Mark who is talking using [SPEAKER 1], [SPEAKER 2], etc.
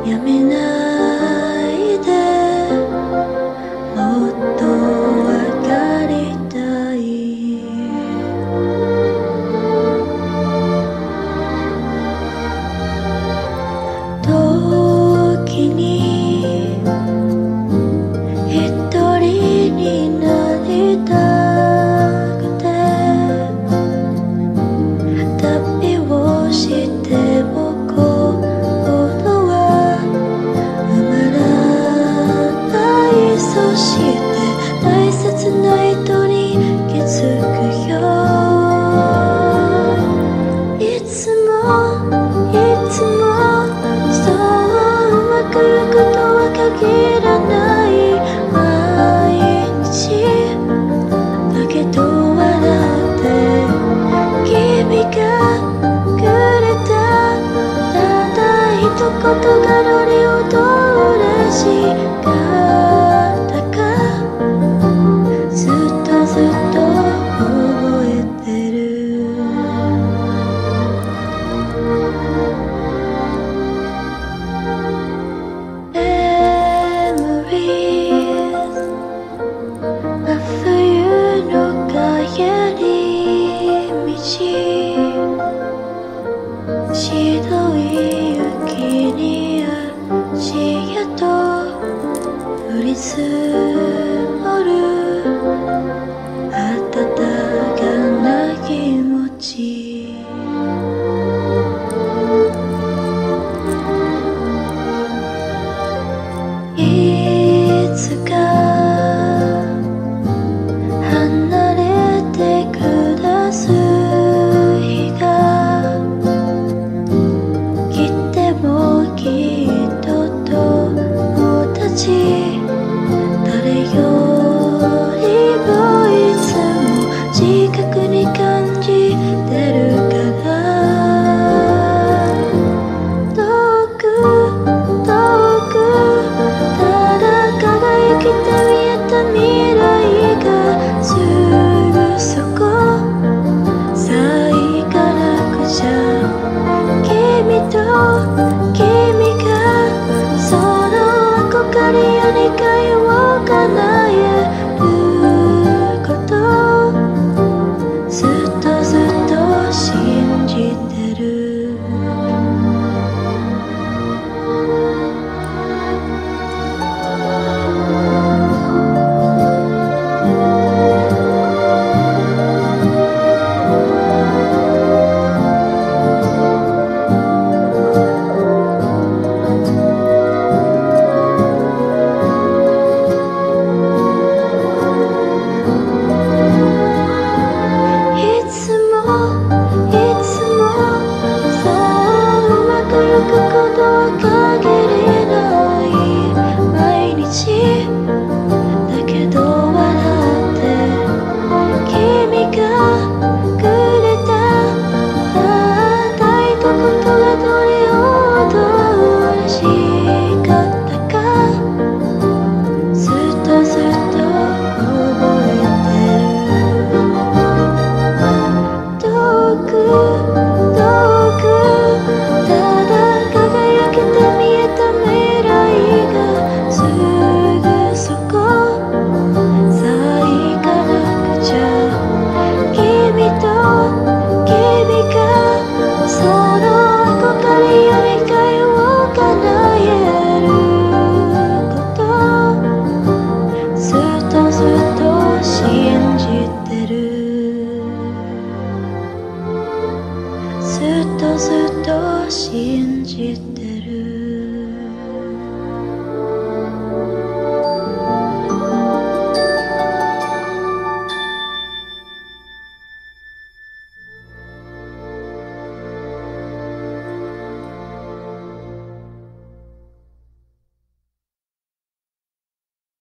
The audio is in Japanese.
[SPEAKER 1] やめないでもっと分かりたい時に一人になりたくて旅をしても心は埋まらない。そして大切な人に気づくよ。いつもいつもそううまくいくとは限らない毎日だけど笑って君がくれたただ一言がどれほど嬉しかったかずっとずっと覚えてる。真冬の帰り道白い雪に足跡降り続